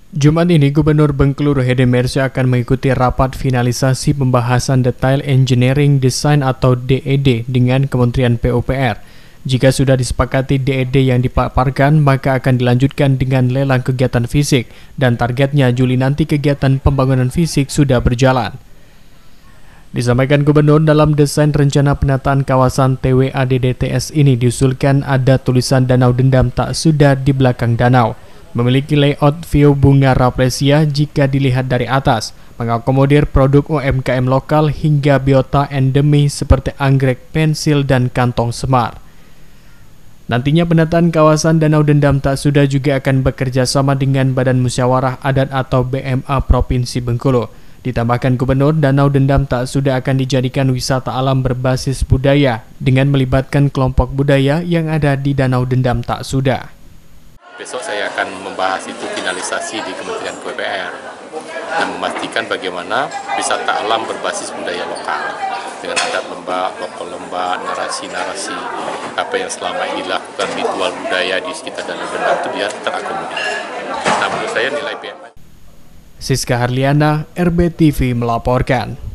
Jumat ini, Gubernur Bengkulu Ruhede Mersya akan mengikuti rapat finalisasi pembahasan detail engineering design atau DED dengan Kementerian PUPR. Jika sudah disepakati DED yang dipaparkan, maka akan dilanjutkan dengan lelang kegiatan fisik dan targetnya Juli nanti kegiatan pembangunan fisik sudah berjalan. Disampaikan Gubernur, dalam desain rencana penataan kawasan TWADDTS ini diusulkan ada tulisan Danau Dendam tak sudah di belakang danau. Memiliki layout view bunga Rafflesia jika dilihat dari atas, mengakomodir produk UMKM lokal hingga biota endemi seperti anggrek, pensil, dan kantong semar. Nantinya penataan kawasan Danau Dendam tak sudah juga akan bekerja sama dengan Badan Musyawarah Adat atau BMA Provinsi Bengkulu. Ditambahkan Gubernur, Danau Dendam tak sudah akan dijadikan wisata alam berbasis budaya dengan melibatkan kelompok budaya yang ada di Danau Dendam tak sudah. Besok saya akan membahas itu finalisasi di Kementerian PUPR dan memastikan bagaimana wisata alam berbasis budaya lokal dengan adat lembah, lokal lembah, narasi-narasi apa yang selama ini dilakukan ritual budaya di sekitar Danau Dendam itu biar terakomodir. Nah, menurut saya nilai BMA. Siska Harliana, RBTV melaporkan.